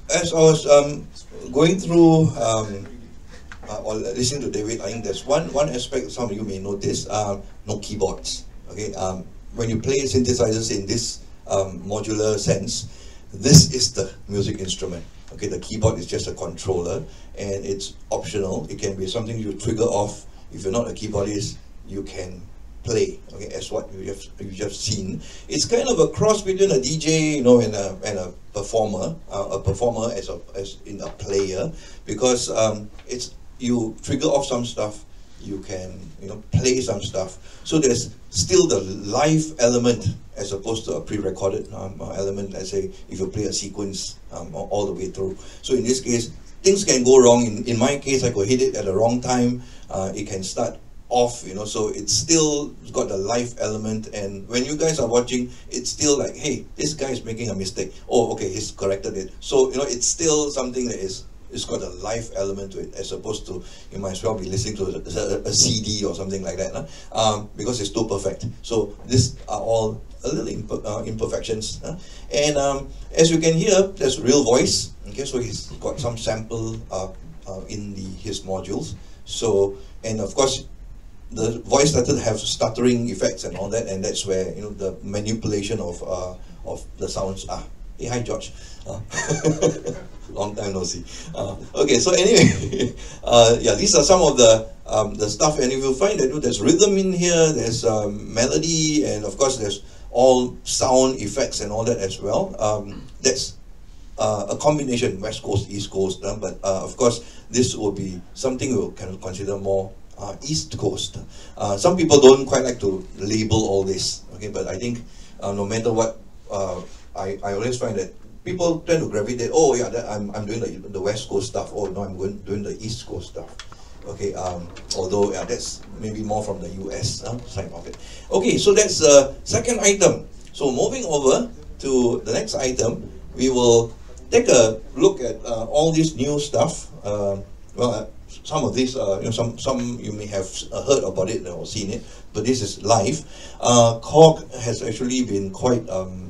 as I was going through or listening to David, I think there's one aspect some of you may notice, no keyboards. Okay, when you play synthesizers in this modular sense, this is the music instrument. Okay, the keyboard is just a controller and it's optional. It can be something you trigger off. If you're not a keyboardist, you can play, okay, as what you have seen. It's kind of a cross between a DJ, you know, and a performer as in a player, because it's, you trigger off some stuff, you can, you know, play some stuff. So there's still the live element as opposed to a pre-recorded element. Let's say if you play a sequence all the way through. So in this case, things can go wrong. In my case, I could hit it at the wrong time. It can start off, you know, so it's still got the live element, and when you guys are watching, it's still like, hey, this guy is making a mistake. Oh, okay, he's corrected it. So, you know, it's still something that it's got a live element to it, as opposed to, you might as well be listening to a CD or something like that, because it's too perfect. So these are all a little imperfections. And as you can hear, there's real voice. Okay, so he's got some sample in his modules. So, and of course, the voice started to have stuttering effects and all that, and that's where, you know, the manipulation of the sounds are. Hey, hi George. Long time no see. Okay, so anyway, yeah, these are some of the stuff, and you will find that there's rhythm in here, there's melody, and of course there's all sound effects and all that as well. That's a combination, West Coast, East Coast, but of course this will be something we'll kind of consider more East Coast. Some people don't quite like to label all this, okay, but I think no matter what, I always find that people tend to gravitate, oh yeah, I'm doing the West Coast stuff, oh no, I'm doing the East Coast stuff. Okay, although that's maybe more from the US side of it. Okay, so that's the second item. So moving over to the next item, we will take a look at all this new stuff. Well, some of these, you know, some you may have heard about it or seen it, but this is live. Korg has actually been quite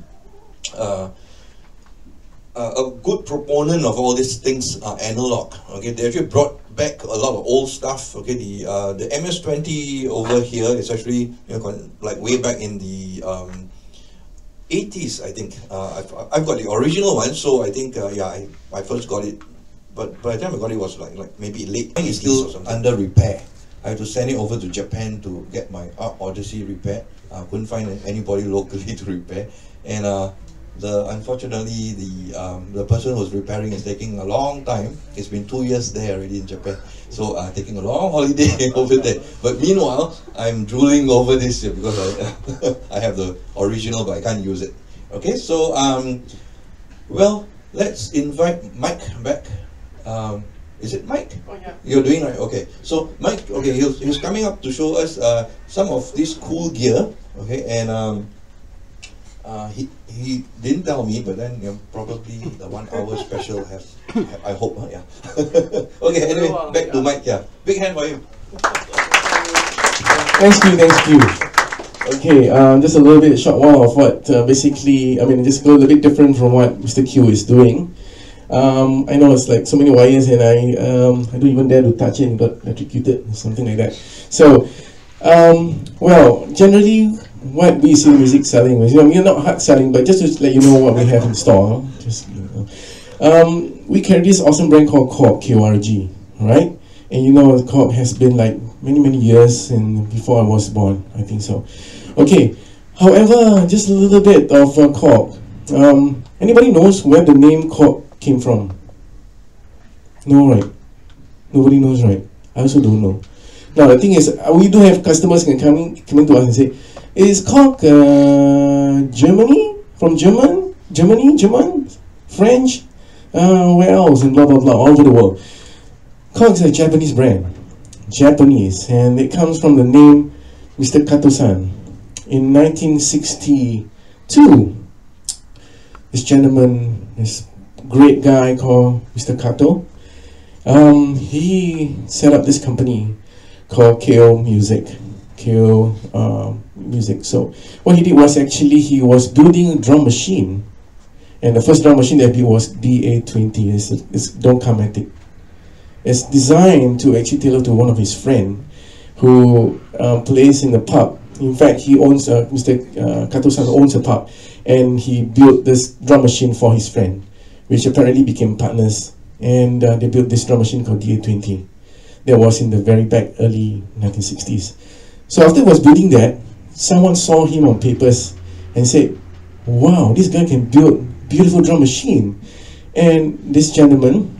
a good proponent of all these things analog. Okay, they actually brought back a lot of old stuff. Okay, the MS20 over here is actually, you know, like way back in the 80s, I think. I've got the original one, so I think yeah, I first got it. But by the time I got it, was like maybe late. It's still under repair. I had to send it over to Japan to get my Arp Odyssey repaired. Couldn't find anybody locally to repair, and unfortunately the person who's repairing is taking a long time. It's been 2 years there already in Japan, so taking a long holiday over there. But meanwhile, I'm drooling over this here because I have the original, but I can't use it. Okay, so well, let's invite Mike back. Is it Mike? Oh yeah. You're doing right. Okay. So Mike, okay, he was coming up to show us some of this cool gear. Okay, and he didn't tell me, but then, you know, probably the 1 hour special has, I hope, yeah. Okay. Anyway, back to Mike. Yeah. Big hand for him. Thanks, Khew. Okay, just a little bit short while of what basically, I mean, just go a little bit different from what Mr. Khew is doing. I know it's like so many wires, and I don't even dare to touch it and got electrocuted, something like that. So, well, generally, what we see music selling is, you know, we're not hard selling, but just to let you know what we have in store. Just, you know, we carry this awesome brand called Korg, KORG, right? And you know, Korg has been like many years, and before I was born, I think so. Okay, however, just a little bit of Korg. Anybody knows where the name Korg came from? No, right? Nobody knows, right? I also don't know. Now the thing is, we do have customers can come in to us and say, is Korg Germany? From German, French, where else, and blah blah blah, all over the world. Korg is a Japanese brand, Japanese, and it comes from the name Mr. Kato-san. In 1962, this gentleman, this great guy called Mr. Kato, he set up this company called Khew Music. So what he did was, actually he was building a drum machine, And the first drum machine that I built was DA20. It's Doncomatic. It's designed to actually tailor to one of his friends who plays in the pub. In fact, he owns, Mr. Kato-san owns a pub, and he built this drum machine for his friend, which apparently became partners, and they built this drum machine called DA20. That was in the very back, early 1960s. So after he was building that, someone saw him on papers and said, wow, this guy can build beautiful drum machine. And this gentleman,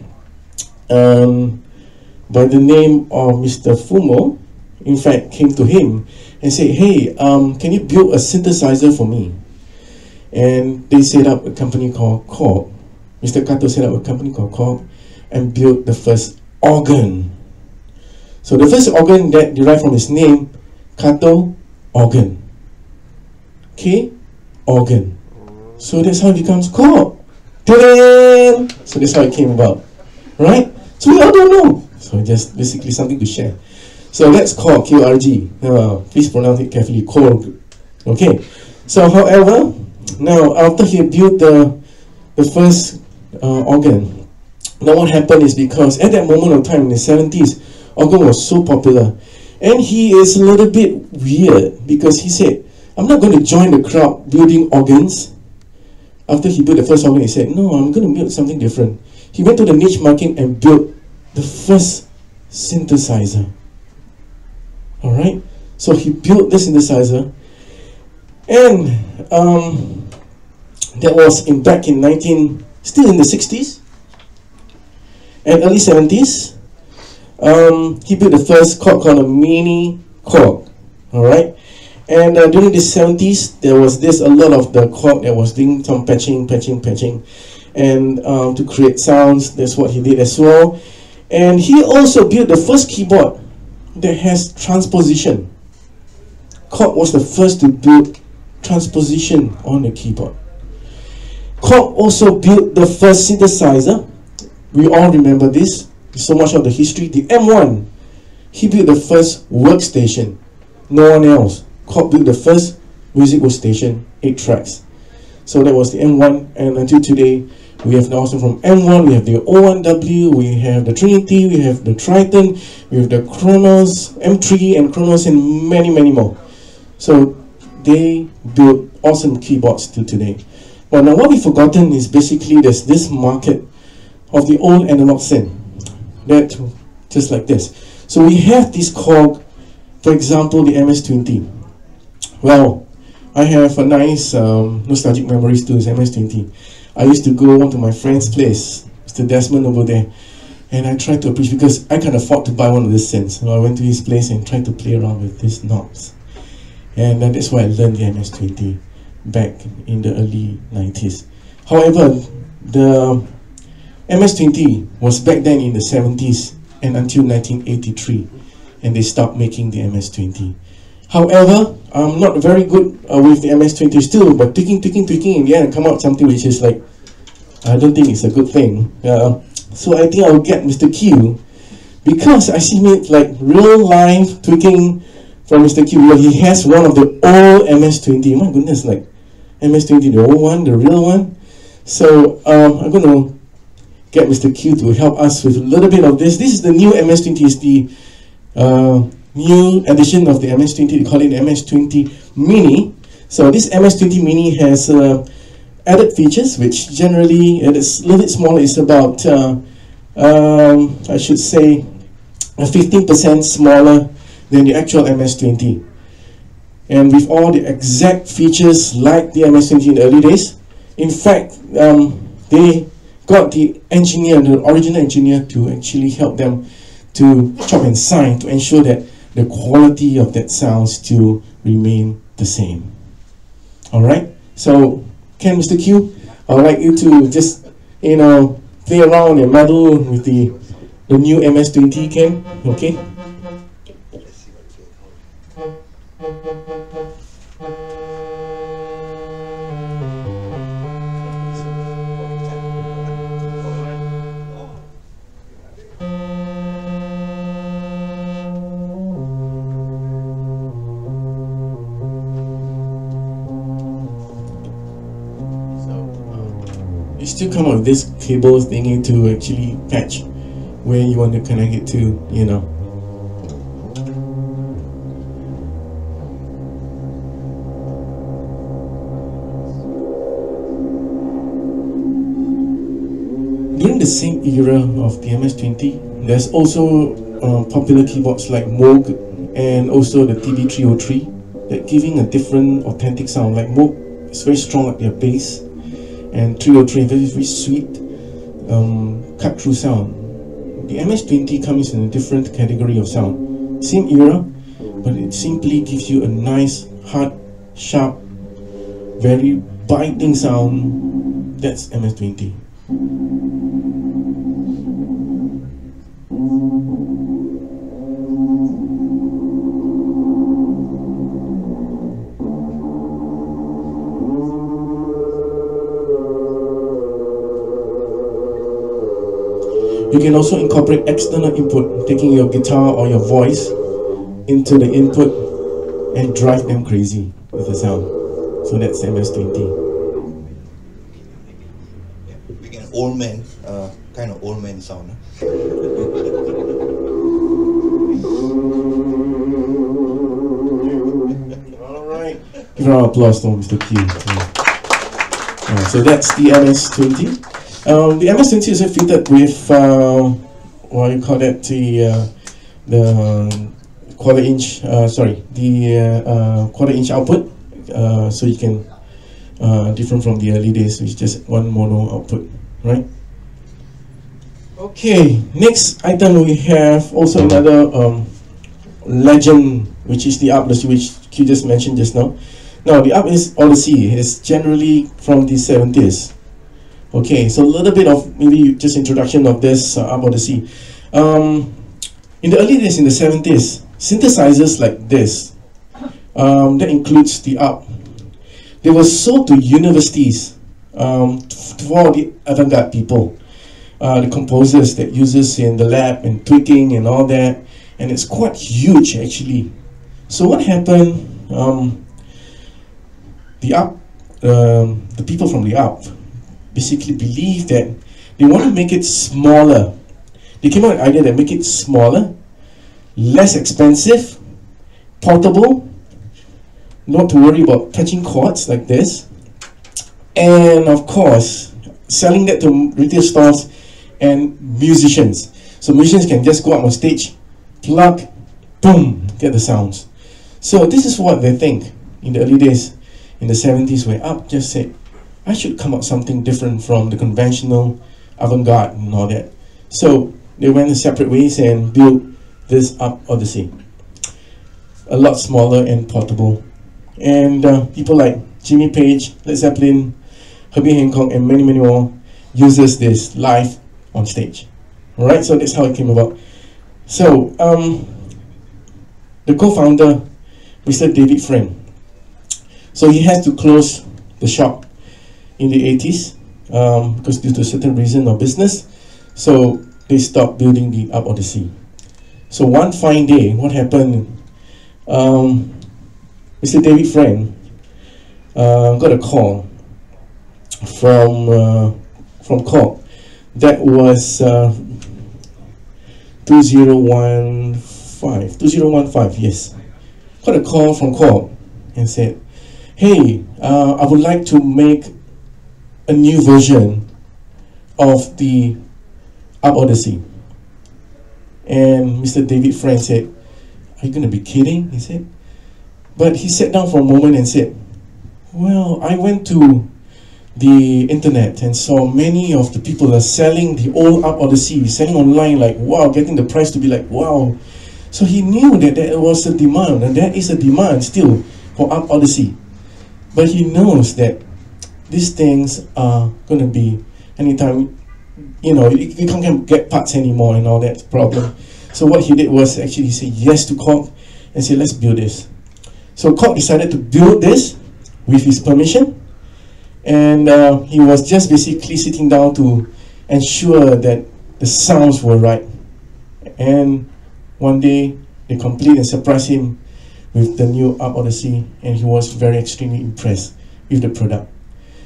by the name of Mr. Fumo, in fact, came to him and said, hey, can you build a synthesizer for me? And they set up a company called Korg. Mr. Kato set up a company called Korg and built the first organ. So the first organ that derived from his name, Kato organ. Okay? Organ. So that's how it becomes Korg. Ta-da! So that's how it came about. Right? So we all don't know. So just basically something to share. So that's Korg, QRG. Please pronounce it carefully, Korg. Okay. So however, now after he built the first organ, now what happened is because at that moment of time in the 70s, organ was so popular. And he is a little bit weird because he said, I'm not going to join the crowd building organs. After he built the first organ, he said, no, I'm going to build something different. He went to the niche market and built the first synthesizer. Alright, so he built the synthesizer, and that was back in still in the 60s and early 70s. He built the first Korg called a Mini Korg. Alright, and during the 70s, there was a lot of the Korg that was doing some patching, and to create sounds. That's what he did as well. And he also built the first keyboard that has transposition. Korg was the first to build transposition on the keyboard. Korg also built the first synthesizer. We all remember this. So much of the history. The M1. He built the first workstation. No one else. Korg built the first music workstation, 8 tracks. So that was the M1, and until today, we have also from M1, we have the O1W, we have the Trinity, we have the Triton, we have the Kronos, M3 and Kronos, and many, many more. So they built awesome keyboards till today. But now what we've forgotten is basically there's this market of the old analog synth, that just like this. So we have this Korg, for example, the MS20. Well, I have a nice nostalgic memories to this MS20. I used to go on to my friend's place, Mr. Desmond over there, and I tried to appreciate, because I can't afford to buy one of these synths. So I went to his place and tried to play around with these knobs. And that's why I learned the MS20 back in the early 90s. However, the MS20 was back then in the 70s and until 1983, and they stopped making the MS20. However, I'm not very good with the MS20 still, but tweaking, in the end, come out something which is like, I don't think it's a good thing. So I think I'll get Mr. Khew, because I see it like real live tweaking from Mr. Khew. Well, he has one of the old MS20. My goodness, like MS20, the old one, the real one. So I'm going to get Mr. Khew to help us with a little bit of this. This is the new MS20. It's the new edition of the MS20. They call it the MS20 Mini. So this MS20 Mini has added features, which generally it is a little bit smaller. It's about I should say 15% smaller than the actual MS20, and with all the exact features like the MS20 in the early days. In fact, they got the engineer, the original engineer, to actually help them to chop and sign to ensure that the quality of that sound still remain the same. Alright, so Ken, Mr. Khew, I'd like you to just, play around and meddle with the new MS20, Ken, okay? still come up with this cable thingy to actually patch where you want to connect it to, you know. During the same era of the MS-20, there's also popular keyboards like Moog and also the TD-303 that giving a different authentic sound. Like Moog is very strong at their bass, and 303 very sweet cut-through sound. The MS-20 comes in a different category of sound. Same era, but it simply gives you a nice, hard, sharp, very biting sound. That's MS-20. You can also incorporate external input, taking your guitar or your voice into the input and drive them crazy with the sound. So that's MS-20. We get old man, kind of old man sound. Alright. Give a round of applause to Mr. Khew. So that's the MS-20. The MS-20 is fitted with what you call that, the quarter inch output, so you can different from the early days, which is just one mono output, right? Okay, next item we have also another legend, which is the Arp Odyssey, which Khew just mentioned just now. Now the Arp Odyssey is generally from the 70s. Okay, so a little bit of maybe just introduction of this Arp Odyssey. In the early days in the 70s, synthesizers like this, that includes the Arp, they were sold to universities for the avant-garde people, the composers that uses in the lab and tweaking and all that, and it's quite huge actually. So what happened? The people from the Arp basically believe that they want to make it smaller. They came up with an idea that make it smaller, less expensive, portable, not to worry about touching chords like this, and of course selling that to retail stores and musicians. So musicians can just go up on stage, plug, boom, get the sounds. So this is what they think in the early days in the 70s, where Arp just said, I should come up something different from the conventional avant-garde and all that. So they went in separate ways and built this Arp Odyssey. A lot smaller and portable. And people like Jimmy Page, Led Zeppelin, Herbie Hancock, and many, many more uses this live on stage. Alright, so that's how it came about. So, the co-founder, Mr. David Friend, so he had to close the shop in the 80s because due to a certain reason of business, so they stopped building the Arp Odyssey. So one fine day, what happened? Mr. David Friend got a call from Korg. That was 2015, yes. Got a call from Korg and said, hey, I would like to make a new version of the Arp Odyssey. And Mr. David Friend said, are you going to be kidding? He said. But he sat down for a moment and said, well, I went to the internet and saw many of the people are selling the old Arp Odyssey, selling online, like, wow, getting the price to be like, wow. So he knew that there was a demand, and there is a demand still for Arp Odyssey. But he knows that these things are going to be anytime, you know, you can't get parts anymore and all that problem. So what he did was actually he said yes to Korg and said, let's build this. So Korg decided to build this with his permission, and he was just basically sitting down to ensure that the sounds were right. And one day they complete and surprised him with the new Arp Odyssey, and he was very extremely impressed with the product.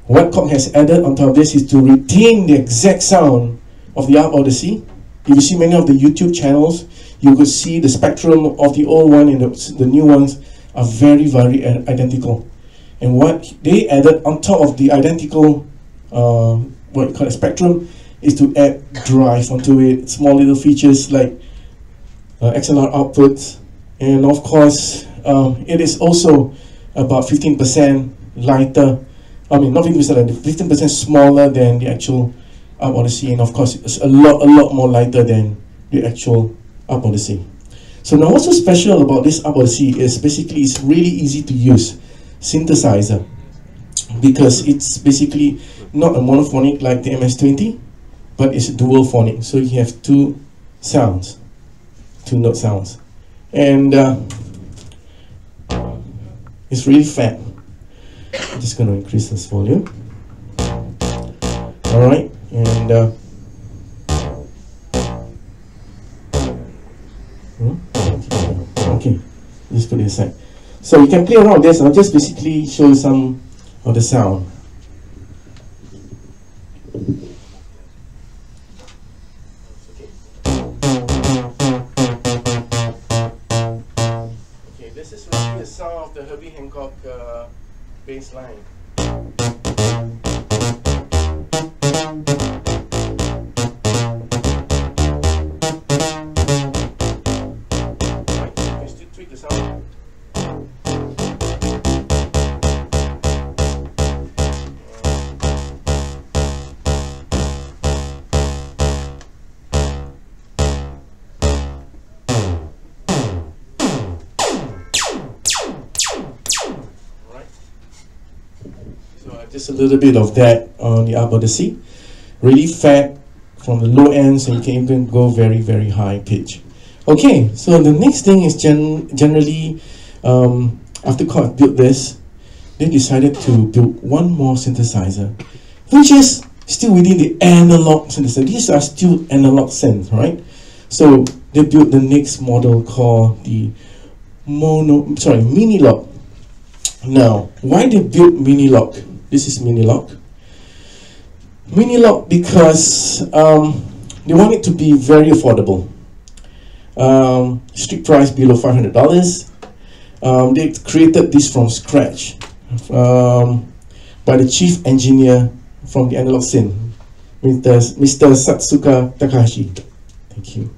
What Korg has added on top of this is to retain the exact sound of the Arp Odyssey. If you see many of the YouTube channels, you could see the spectrum of the old one and the new ones are very, very identical. And what they added on top of the identical what you call a spectrum is to add drive onto it, small little features like XLR outputs, and of course it is also about 15% lighter. I mean, not 15%, 15% smaller than the actual Arp Odyssey, and of course it's a lot more lighter than the actual Arp Odyssey. So now what's so special about this Arp Odyssey is basically it's really easy to use synthesizer, because it's basically not a monophonic like the MS20, but it's dual phonic. So you have two sounds, two note sounds, and it's really fat. I'm just going to increase this volume. All right, and okay, just put it aside. So you can play around with this. I'll just basically show you some of the sound. Okay, this is really the sound of the Herbie Hancock bass line. Just a little bit of that on the Arp Odyssey. Really fat from the low end, so you can even go very, very high pitch. Okay, so the next thing is generally, after Korg built this, they decided to build one more synthesizer, which is still within the analog synthesizer. These are still analog synths, right? So they built the next model called the Minilogue. Now, why they built Minilogue? This is Minilogue. Minilogue because they want it to be very affordable. Street price below $500. They created this from scratch by the chief engineer from the analog synth, Mr. Satsuka Takahashi. Thank you.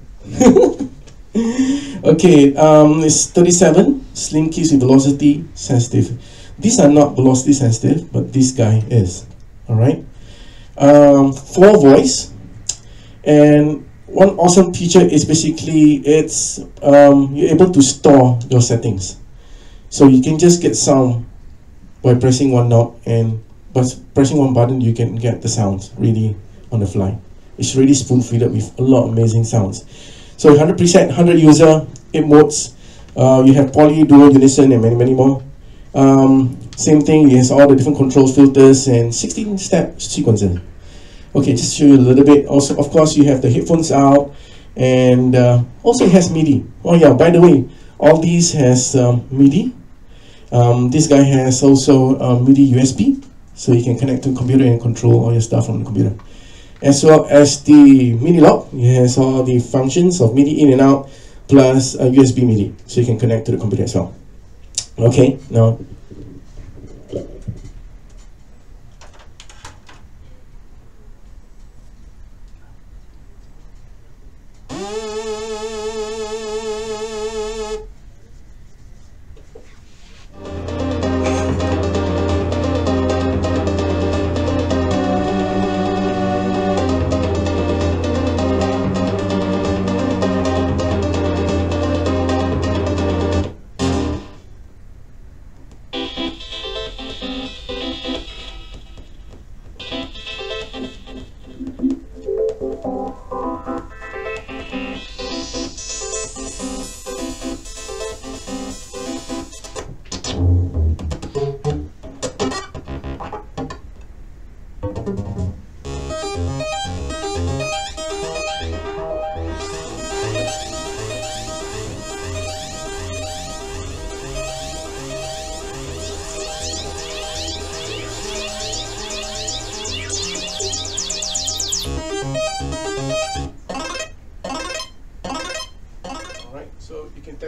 Okay, it's 37 slim keys with velocity sensitive. These are not velocity sensitive, but this guy is. All right. 4 voice, and one awesome feature is basically it's you're able to store your settings, so you can just get sound by pressing one knob, and by pressing one button you can get the sounds really on the fly. It's really spoon-feeded with a lot of amazing sounds. So 100 preset, 100 user, 8 modes. You have poly, dual, unison, and many more. Same thing, it has all the different controls, filters, and 16-step sequencer. Okay, just show you a little bit. Also, of course, you have the headphones out, and also it has MIDI. Oh yeah, by the way, all these has MIDI. This guy has also MIDI USB, so you can connect to the computer and control all your stuff from the computer. As well as the Minilogue, it has all the functions of MIDI in and out, plus USB MIDI, so you can connect to the computer as well. Okay, now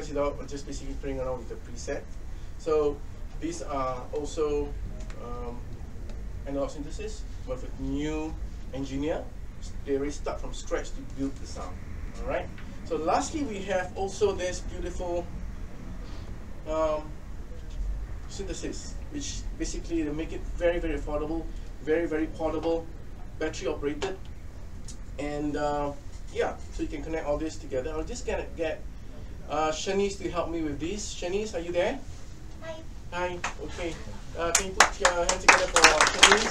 test it out, I'm just basically playing around with the preset. So these are also analog synthesis, but with new engineer. They already start from scratch to build the sound. All right. So lastly, we have also this beautiful synthesis, which basically they make it very, very affordable, very, very portable, battery operated, and yeah, so you can connect all this together. I'll just gonna get Shanice to help me with this. Shanice, are you there? Hi. Hi. Okay. Can you put your hands together for Shanice?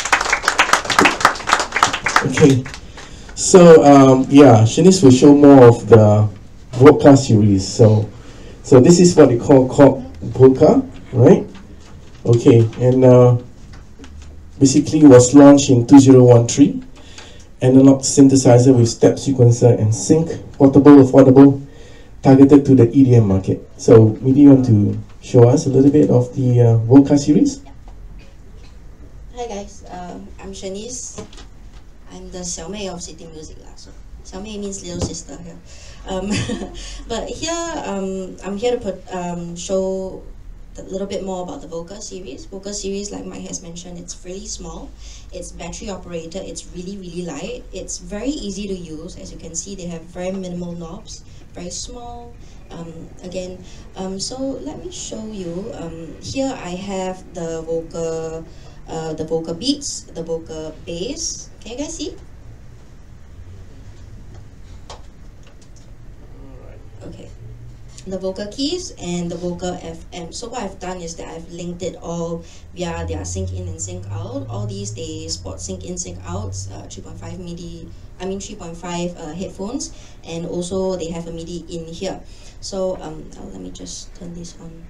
Okay. So yeah, Shanice will show more of the Volca series. So this is what they call Korg Volca, right? Okay, and basically was launched in 2013. Analog synthesizer with step sequencer and sync, portable, affordable, targeted to the EDM market. So maybe you want to show us a little bit of the Volca series? Hi guys, I'm Shanice. I'm the Xiaomei of City Music. So Xiaomei means little sister here. But here, I'm here to show a little bit more about the Volca series. Volca series, like Mike has mentioned, it's really small. It's battery operated. It's really, really light. It's very easy to use. As you can see, they have very minimal knobs, very small. So let me show you. Here I have the Volca beats, the Volca bass. Can you guys see? Okay. The Volca keys and the Volca FM. So what I've done is that I've linked it all via their sync in and sync out. All these they support sync in, sync outs, 3.5 headphones, and also they have a MIDI in here. So let me just turn this on.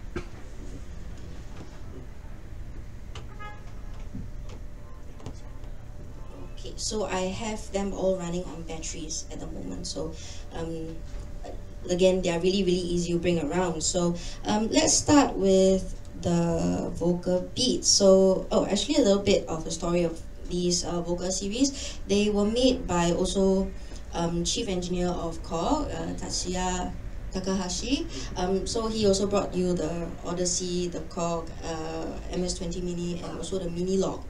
Okay, so I have them all running on batteries at the moment. So again, they are really, really easy to bring around. So let's start with the Volca beats. So, actually a little bit of the story of these Volca series. They were made by also chief engineer of Korg, Tatsuya Takahashi. So he also brought you the Odyssey, the Korg MS-20 Mini, and also the Minilogue,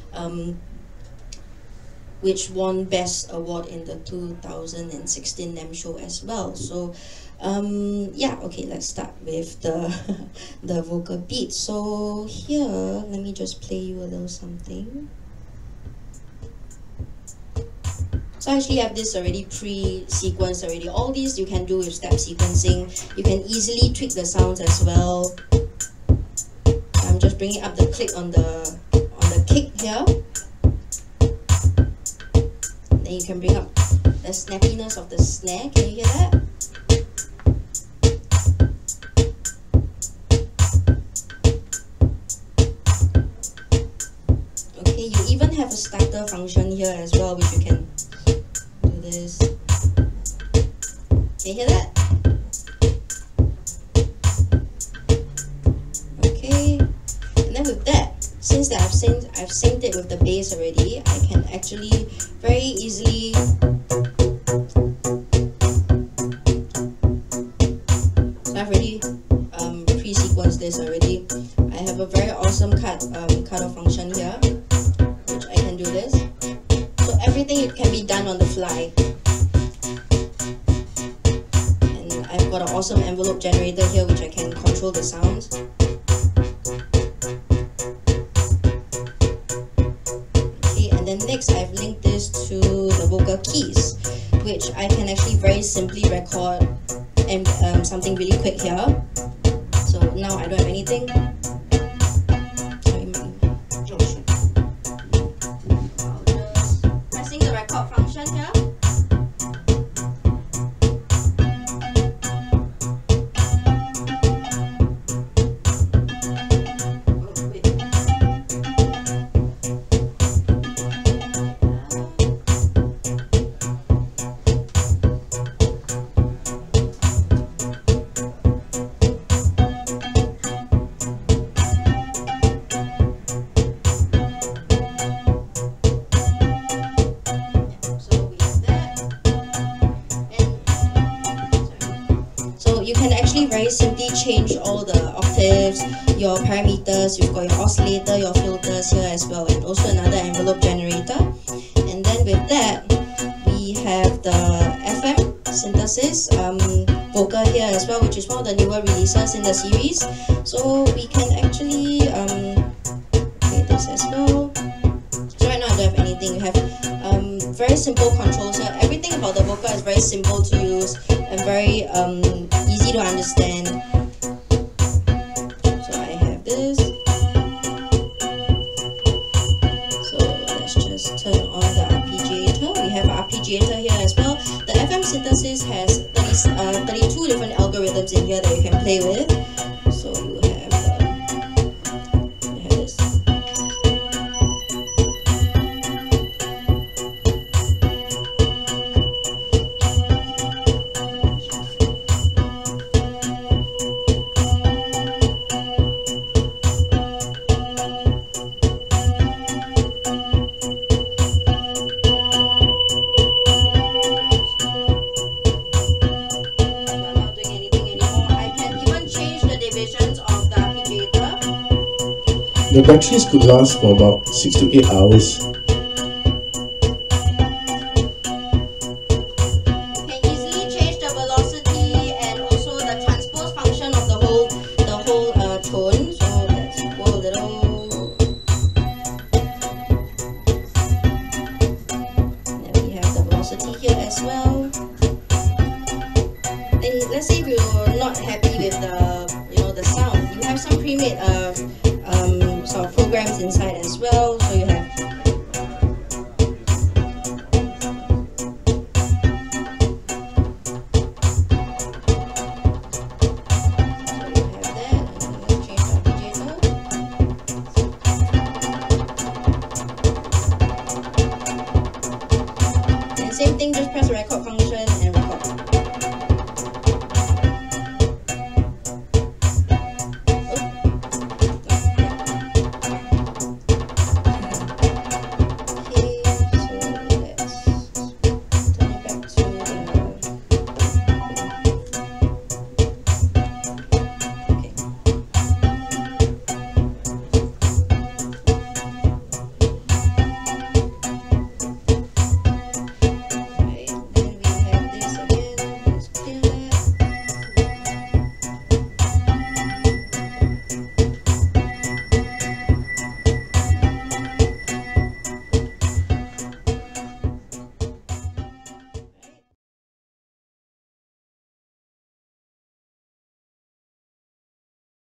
which won Best Award in the 2016 NAMM show as well. So yeah, okay, let's start with the the Volca beat. So here, let me just play you a little something. So I actually have this already pre-sequenced already. All these you can do with step sequencing. You can easily tweak the sounds as well. I'm just bringing up the click on the kick here. Then you can bring up the snappiness of the snare. Can you hear that? Okay, you even have a starter function here as well, which you can do this. Can you hear that? Okay, and then with that, since that I've synced it with the bass already, I can actually very easily so I've already pre-sequenced this already. I have a very awesome cut-off function here, which I can do this. So everything can be done on the fly. And I've got an awesome envelope generator here, which I can control the sounds. Next, I've linked this to the Volca keys, which I can actually very simply record and something really quick here. So now I don't have anything. Sorry, I'll just pressing the record function here. very simply change all the octaves, your parameters. You've got your oscillator, your filters here as well, and also another envelope generator. And then with that, we have the FM synthesis Volca here as well, which is one of the newer releases in the series. So we can actually play this as well. So right now I don't have anything. We have very simple controls here. Everything about the Volca is very simple to use and very easy to understand. So I have this. So let's just turn on the arpeggiator. We have an arpeggiator here as well. The FM synthesis has 32 different algorithms in here that you can play with. So you have this. The batteries could last for about 6 to 8 hours. You can easily change the velocity and also the transpose function of the whole tone. So let's go a little. Then we have the velocity here as well. Then let's say if you're not happy with the sound, you have some pre-made sort of programs inside as well. So you have that, and let's change the arpeggiator. And same thing, just press the record function